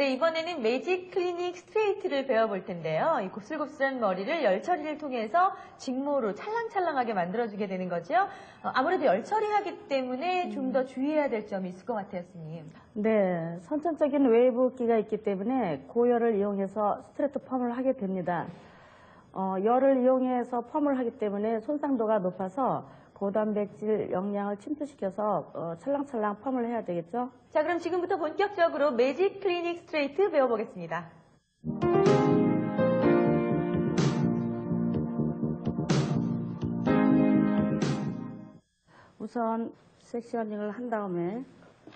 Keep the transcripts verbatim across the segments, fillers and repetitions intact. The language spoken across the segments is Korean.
네, 이번에는 매직 클리닉 스트레이트를 배워볼 텐데요. 이 곱슬곱슬한 머리를 열 처리를 통해서 직모로 찰랑찰랑하게 만들어주게 되는 거죠. 어, 아무래도 열 처리하기 때문에 좀 더 주의해야 될 점이 있을 것 같아요, 스님. 네, 선천적인 웨이브기가 있기 때문에 고열을 이용해서 스트레이트 펌을 하게 됩니다. 어, 열을 이용해서 펌을 하기 때문에 손상도가 높아서 고단백질 영양을 침투시켜서 어, 찰랑찰랑 펌을 해야 되겠죠? 자, 그럼 지금부터 본격적으로 매직 클리닉 스트레이트 배워보겠습니다. 우선 섹셔닝을 한 다음에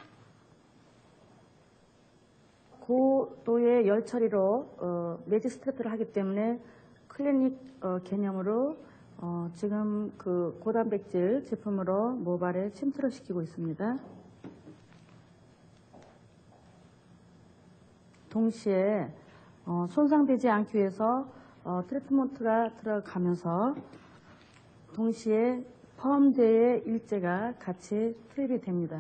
고도의 열 처리로 어, 매직 스트레이트를 하기 때문에 클리닉 어, 개념으로 어, 지금 그 고단백질 제품으로 모발에 침투를 시키고 있습니다. 동시에 어, 손상되지 않기 위해서 어, 트리트먼트가 들어가면서 동시에 펌제의 일제가 같이 투입이 됩니다.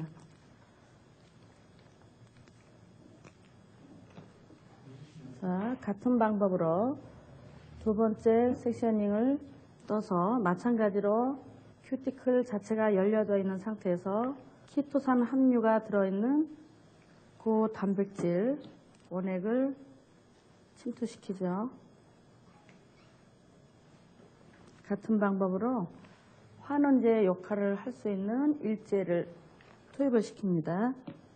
자, 같은 방법으로 두 번째 섹셔닝을 떠서 마찬가지로 큐티클 자체가 열려져 있는 상태에서 키토산 함유가 들어있는 고단백질 원액을 침투시키죠. 같은 방법으로 환원제 역할을 할 수 있는 일제를 투입을 시킵니다.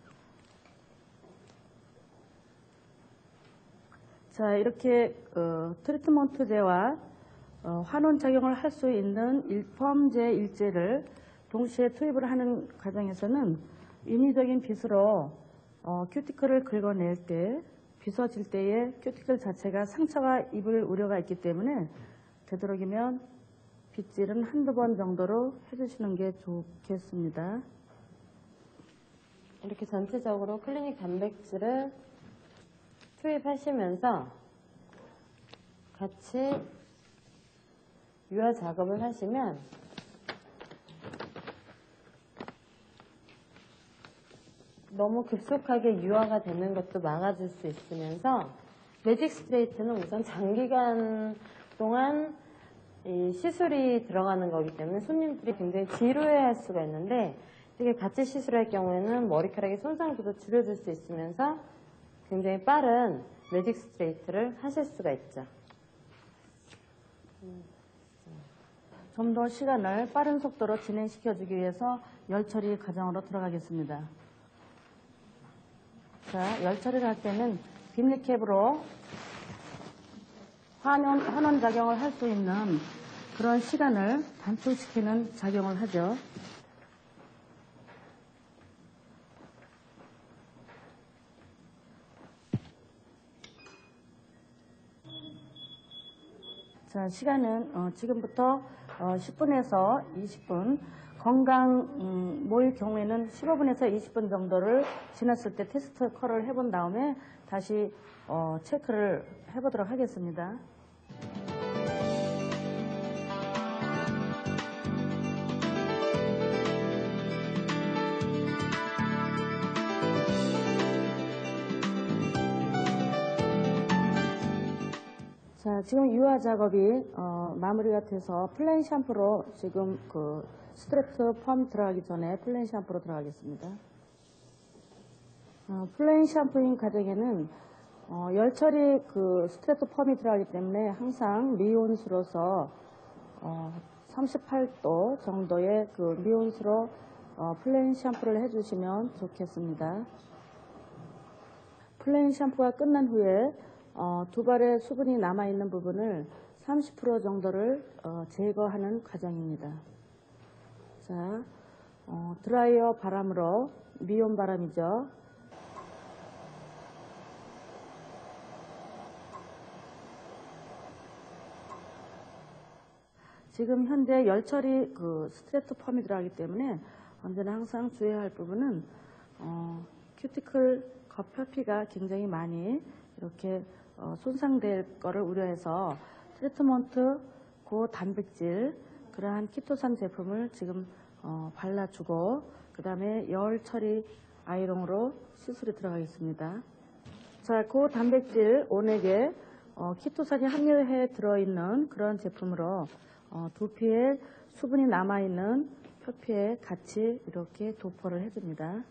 자, 이렇게 어, 트리트먼트제와 어, 환원 작용을 할 수 있는 일, 펌제 일제를 동시에 투입을 하는 과정에서는 인위적인 빗으로 어, 큐티클을 긁어낼 때 빗어질 때에 큐티클 자체가 상처가 입을 우려가 있기 때문에 되도록이면 빗질은 한두 번 정도로 해주시는 게 좋겠습니다. 이렇게 전체적으로 클리닉 단백질을 투입하시면서 같이 유화 작업을 하시면 너무 급속하게 유화가 되는 것도 막아줄 수 있으면서 매직 스트레이트는 우선 장기간 동안 이 시술이 들어가는 거기 때문에 손님들이 굉장히 지루해할 수가 있는데 이게 같이 시술할 경우에는 머리카락의 손상도도 줄여줄 수 있으면서 굉장히 빠른 매직 스트레이트를 하실 수가 있죠. 좀 더 시간을 빠른 속도로 진행시켜주기 위해서 열 처리 과정으로 들어가겠습니다. 자, 열 처리를 할 때는 빗리캡으로 환원, 환원 작용을 할 수 있는 그런 시간을 단축시키는 작용을 하죠. 자, 시간은 어, 지금부터 어, 십 분에서 이십 분, 건강 음, 모일 경우에는 십오 분에서 이십 분 정도를 지났을 때 테스트 컬을 해본 다음에 다시 어, 체크를 해보도록 하겠습니다. 자, 지금 유화 작업이 어, 마무리가 돼서 플레인 샴푸로 지금 그 스트레이트 펌 들어가기 전에 플레인 샴푸로 들어가겠습니다. 어, 플레인 샴푸인 과정에는 어, 열 처리 그 스트레이트 펌이 들어가기 때문에 항상 미온수로서 어, 삼십팔 도 정도의 그 미온수로 어, 플레인 샴푸를 해주시면 좋겠습니다. 플레인 샴푸가 끝난 후에 어, 두발의 수분이 남아있는 부분을 삼십 퍼센트 정도를 어, 제거하는 과정입니다. 자, 어, 드라이어 바람으로 미온 바람이죠. 지금 현재 열 처리 그 스트레이트 펌이 들어가기 때문에 언제나 항상 주의해야 할 부분은 어, 큐티클 겉표피가 굉장히 많이 이렇게 어, 손상될 거를 우려해서 트리트먼트 고단백질 그러한 키토산 제품을 지금 어, 발라주고 그 다음에 열 처리 아이롱으로 시술에 들어가겠습니다. 자, 고단백질 온액에 어, 키토산이 함유해 들어있는 그런 제품으로 어, 두피에 수분이 남아있는 표피에 같이 이렇게 도포를 해줍니다.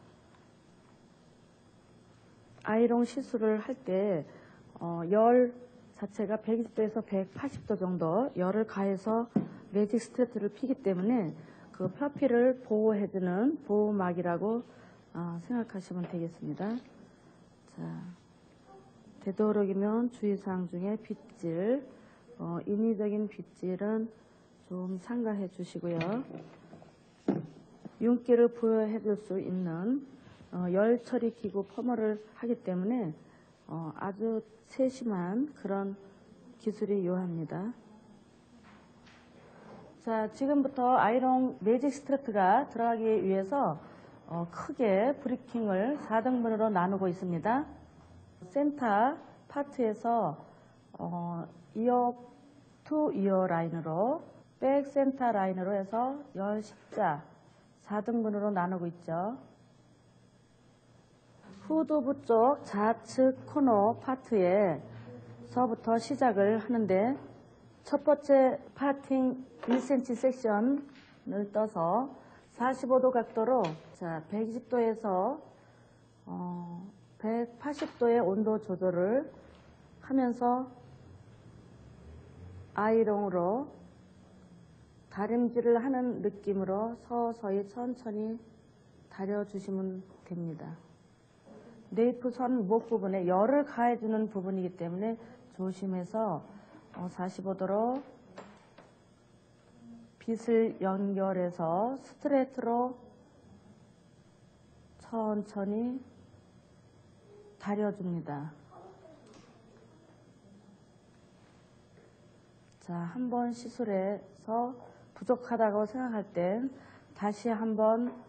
아이롱 시술을 할 때 어, 열 자체가 백이십 도에서 백팔십 도 정도 열을 가해서 매직 스트레이트를 피기 때문에 그 표피를 보호해주는 보호막이라고 어, 생각하시면 되겠습니다. 자, 되도록이면 주의사항 중에 빗질, 어, 인위적인 빗질은 좀 삼가해 주시고요. 윤기를 부여해 줄 수 있는 어, 열 처리 기구 펌을 하기 때문에 어, 아주 세심한 그런 기술이 요합니다. 자, 지금부터 아이롱 매직 스트레이트가 들어가기 위해서 어, 크게 브리킹을 사 등분으로 나누고 있습니다. 센터 파트에서 어, 이어 투 이어 라인으로 백 센터 라인으로 해서 열 십자 사 등분으로 나누고 있죠. 후두부 쪽 좌측 코너 파트에서부터 시작을 하는데 첫 번째 파팅 일 센티미터 섹션을 떠서 사십오 도 각도로 자, 백이십 도에서 어, 백팔십 도의 온도 조절을 하면서 아이롱으로 다림질을 하는 느낌으로 서서히 천천히 다려주시면 됩니다. 네이프 선 목 부분에 열을 가해주는 부분이기 때문에 조심해서 사십오 도로 빗을 연결해서 스트레이트로 천천히 다려줍니다. 자, 한 번 시술해서 부족하다고 생각할 땐 다시 한번